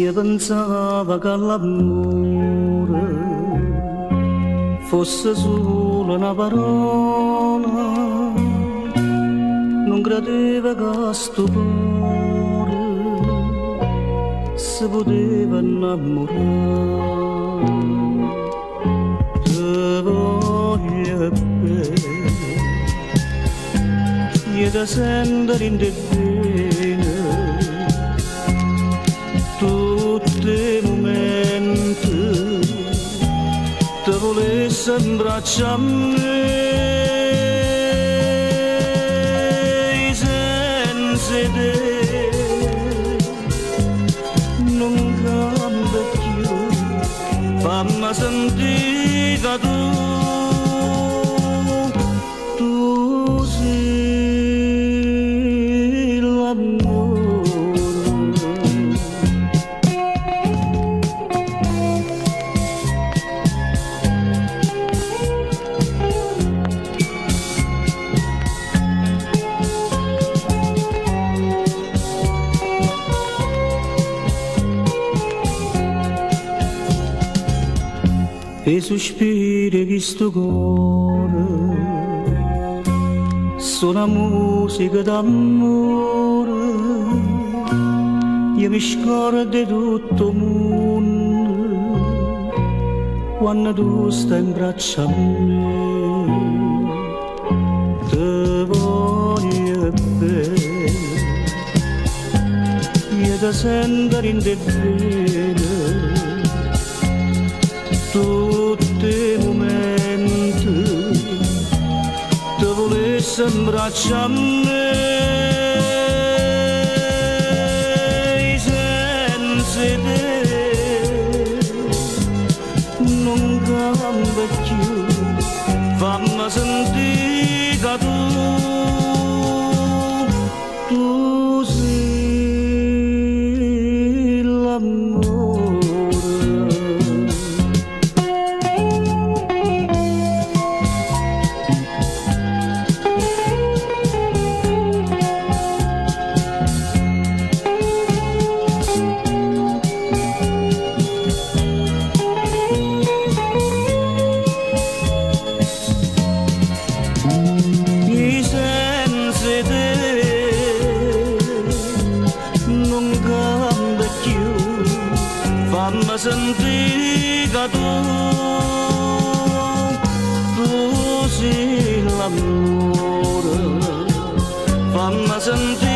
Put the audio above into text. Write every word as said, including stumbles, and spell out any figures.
Si pensava che l'amore fosse solo una parola, non credeva che sto cuore si poteva innamorare. Te voglio bene, io ti sento in te bene, tutti i momenti te volessi abbracciare a me, senza te non cambia più, fammi sentire che tu, tu sei l'amore. E sospiri di sto cuore sono musica d'amore, io mi scordo di tutto il mondo quando tu stai in braccio a me. Te voglio bene, io ti sento in te bene, tutti i momenti te volessi abbracciare a me, senza te non cambia più, fammi sentire che tu, tu sei l'amore. Fammi sentire che tu, tu sei l'amore, fammi sentire